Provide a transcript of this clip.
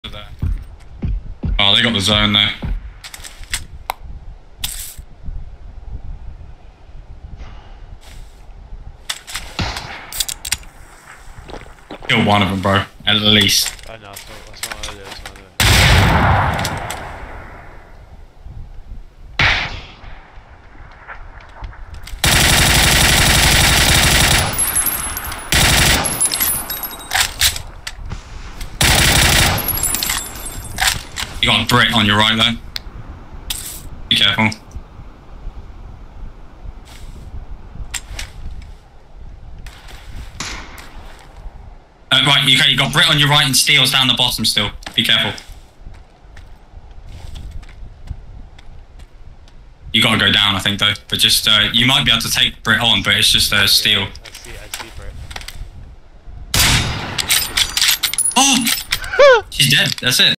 there. Oh, they got the zone there. Kill one of them, bro. At least. I know, that's what I do. You got a Brit on your right there. Be careful. Right, you got Brit on your right and Steel's down the bottom still. Be careful. You gotta go down, I think, though. But just, you might be able to take Brit on, but it's just Steel. I see Brit. Oh! She's dead, that's it.